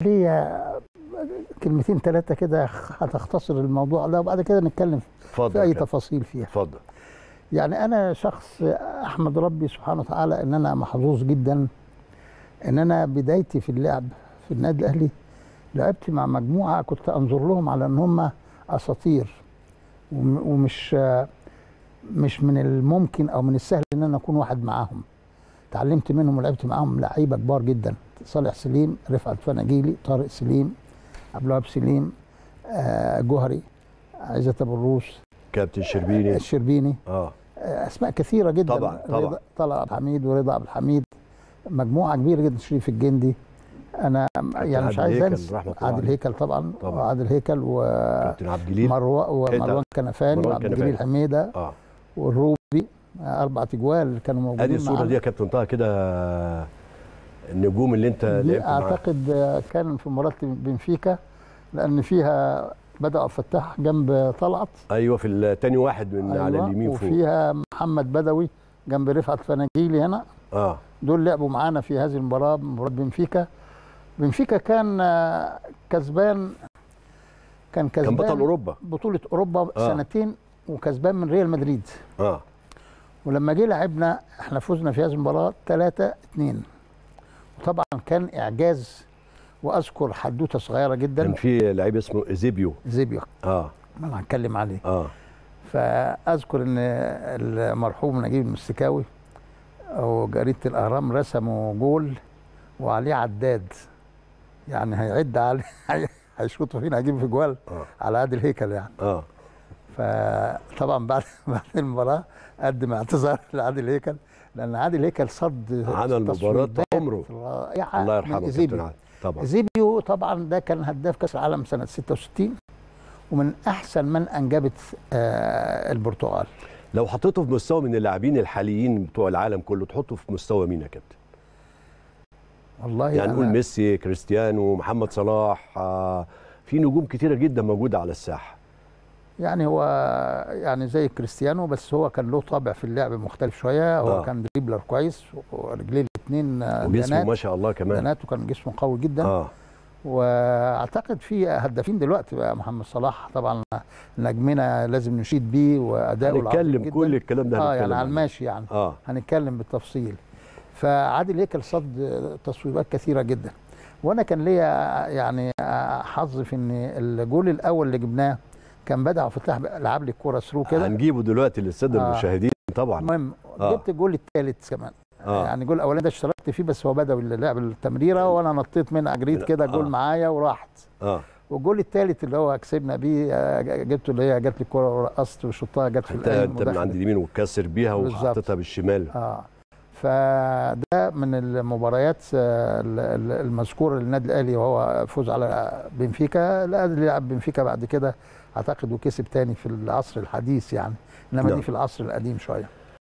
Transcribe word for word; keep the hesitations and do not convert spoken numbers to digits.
ليا كلمتين ثلاثه كده هتختصر الموضوع ده وبعد كده نتكلم في اي تفاصيل فيها. اتفضل. يعني انا شخص احمد ربي سبحانه وتعالى ان انا محظوظ جدا ان انا بدايتي في اللعب في النادي الاهلي لعبت مع مجموعه كنت انظر لهم على ان هم اساطير، ومش مش من الممكن او من السهل ان انا اكون واحد معاهم. اتعلمت منهم ولعبت معاهم لعيبه كبار جدا، صالح سليم، رفعت فناجيلي، طارق سليم، عبد الوهاب سليم، آه جوهري، عزت ابو الروس، كابتن شربيني الشربيني، اه اسماء كثيره جدا طبعا طبعا، طلع عبد الحميد ورضا عبد الحميد، مجموعه كبيره جدا، شريف الجندي. انا يعني مش عايز انسى عادل هيكل طبعا طبعا عادل هيكل وكابتن عبد الجليل ومروان ومروان كنفاني وعبد الجليل حميده اه والروبي، اربع تجوال كانوا موجودين. ادي الصوره دي يا كابتن طه كده، النجوم اللي انت لعبت معاها اعتقد كان في مباراه بنفيكا، لان فيها بدأ عبد الفتاح جنب طلعت، ايوه في الثاني واحد من أيوة على اليمين فوق، وفيها محمد بدوي جنب رفعت فناجيلي هنا. اه دول لعبوا معانا في هذه المباراه، مباراه بنفيكا. بنفيكا كان كسبان كان كسبان كان بطل اوروبا، بطوله اوروبا آه. سنتين، وكسبان من ريال مدريد. اه ولما جه لعبنا احنا فزنا في هذه المباراه ثلاثة اثنين، وطبعا كان اعجاز. واذكر حدوته صغيره جدا، كان في لعيب اسمه ايزيبيو ايزيبيو اه ما هنتكلم عليه اه فاذكر ان المرحوم نجيب المستكاوي او جريده الاهرام رسموا جول وعليه عداد، يعني هيعد عليه هيشوطوا فينا هيجيب في جوال آه. على عادل هيكل يعني. اه فطبعا بعد بعد المباراه قدم اعتذار لعادل هيكل، لان عادل هيكل صد عمل مباراه عمره الله يرحمه كابتن عادل طبعا. ايزيبيو طبعا ده كان هداف كاس العالم سنه ستة وستين، ومن احسن من انجبت آه البرتغال. لو حطيته في مستوى من اللاعبين الحاليين بتوع العالم كله، تحطه في مستوى مين يا كابتن؟ والله يعني نقول ميسي، كريستيانو، محمد صلاح، آه في نجوم كتيره جدا موجوده على الساحه. يعني هو يعني زي كريستيانو، بس هو كان له طابع في اللعب مختلف شويه. هو آه. كان دريبلر كويس، ورجليه الاثنين وجسمه ما شاء الله كمان دانات، وكان جسمه قوي جدا. اه واعتقد في هدافين دلوقتي بقى، محمد صلاح طبعا نجمنا لازم نشيد بيه واداؤه هنتكلم كل الكلام ده اه يعني على الماشي يعني اه هنتكلم بالتفصيل. فعادل هيكل صد تصويبات كثيره جدا، وانا كان ليا يعني حظ في ان الجول الاول اللي جبناه كان بدأ عبد الفتاح لعب لي الكوره ثرو كده، هنجيبه دلوقتي للساده آه. المشاهدين طبعا. المهم آه. جبت الجول الثالث كمان آه. يعني الجول الاولاني ده اشتركت فيه، بس هو بدأ اللي لعب التمريره وانا نطيت منها جريت كده جول آه. معايا وراحت. اه والجول الثالث اللي هو كسبنا بيه جبته، اللي هي جت لي الكوره ورقصت وشطها جت في القلب، انت من عند اليمين وتكسر بيها وحطيتها بالشمال. اه فده من المباريات المذكوره للنادي الاهلي، وهو فوز على بنفيكا. الاهلي لعب بنفيكا بعد كده اعتقد وكسب تاني في العصر الحديث يعني، انما دي في العصر القديم شويه.